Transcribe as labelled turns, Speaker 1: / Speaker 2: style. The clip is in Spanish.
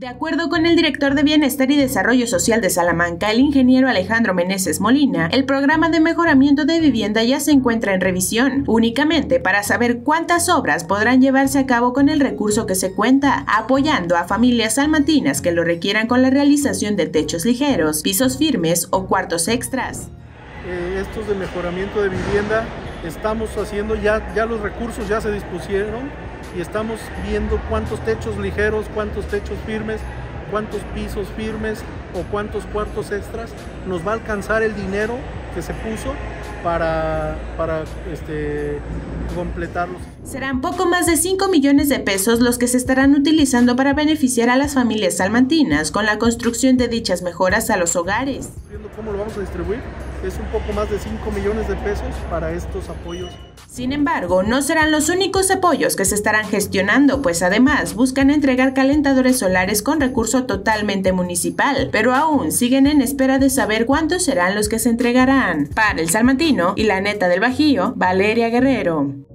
Speaker 1: De acuerdo con el director de Bienestar y Desarrollo Social de Salamanca, el ingeniero Alejandro Meneses Molina, el programa de mejoramiento de vivienda ya se encuentra en revisión, únicamente para saber cuántas obras podrán llevarse a cabo con el recurso que se cuenta, apoyando a familias salmantinas que lo requieran con la realización de techos ligeros, pisos firmes o cuartos extras.
Speaker 2: Estos de mejoramiento de vivienda estamos haciendo, ya los recursos ya se dispusieron y estamos viendo cuántos techos ligeros, cuántos techos firmes, cuántos pisos firmes o cuántos cuartos extras nos va a alcanzar el dinero que se puso para completarlos.
Speaker 1: Serán poco más de 5 millones de pesos los que se estarán utilizando para beneficiar a las familias salmantinas con la construcción de dichas mejoras a los hogares.
Speaker 2: Viendo cómo lo vamos a distribuir, es un poco más de 5 millones de pesos para estos apoyos.
Speaker 1: Sin embargo, no serán los únicos apoyos que se estarán gestionando, pues además buscan entregar calentadores solares con recurso totalmente municipal, pero aún siguen en espera de saber cuántos serán los que se entregarán. Para El Salmantino y la Neta del Bajío, Valeria Guerrero.